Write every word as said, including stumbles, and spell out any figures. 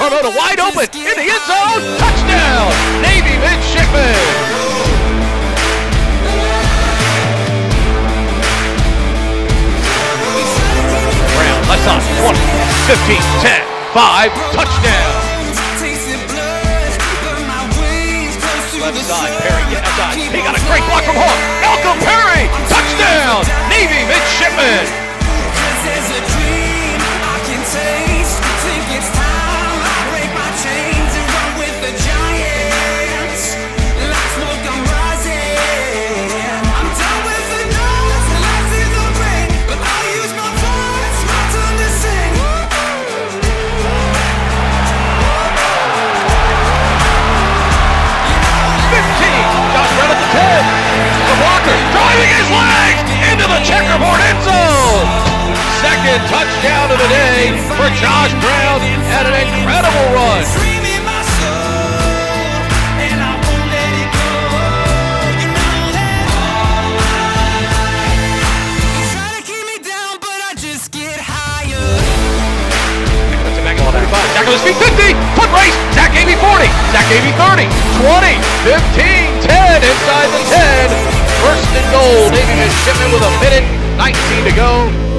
Carmona wide open in the end zone. Touchdown, Navy Midshipmen. Brown, left side, twenty, fifteen, ten, five, touchdown. Left side, Perry getting outside. He got a great block from Hawk. Malcolm Perry, touchdown, Navy Midshipmen. Driving his legs into the checkerboard end zone. Second touchdown of the day for Josh Brown and an incredible run. Zach on his feet, fifty, foot race, Zach gave me forty, Zach gave me thirty, twenty, fifteen, ten, inside the ten. First and goal, Navy Midshipmen with a minute nineteen to go.